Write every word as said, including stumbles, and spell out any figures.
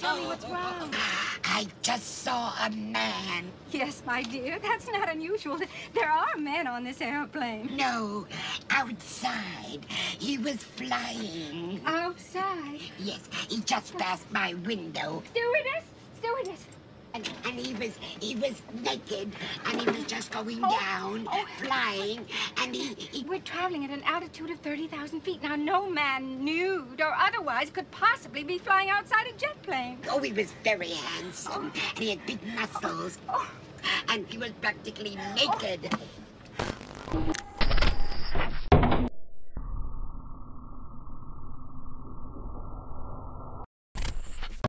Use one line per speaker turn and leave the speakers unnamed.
Tell me what's wrong.
I just saw a man.
Yes, my dear, that's not unusual. There are men on this airplane.
No, outside. He was flying.
Outside?
Yes, he just passed my window.
Stewardess! Stewardess!
And, and he was he was naked, and he was just going
Oh,
down,
oh.
flying, and he, he...
We're traveling at an altitude of thirty thousand feet. Now, no man, nude or otherwise, could possibly be flying outside a jet plane.
Oh, he was very handsome, and he had big muscles,
Oh.
and he was practically naked.
Oh.